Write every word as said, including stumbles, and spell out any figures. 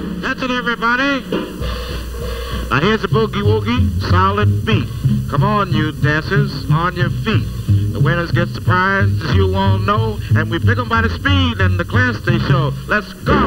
That's it, everybody. Now here's a boogie-woogie, solid beat. Come on, you dancers, on your feet. The winners get the prize, as you all know, and we pick them by the speed and the class they show. Let's go!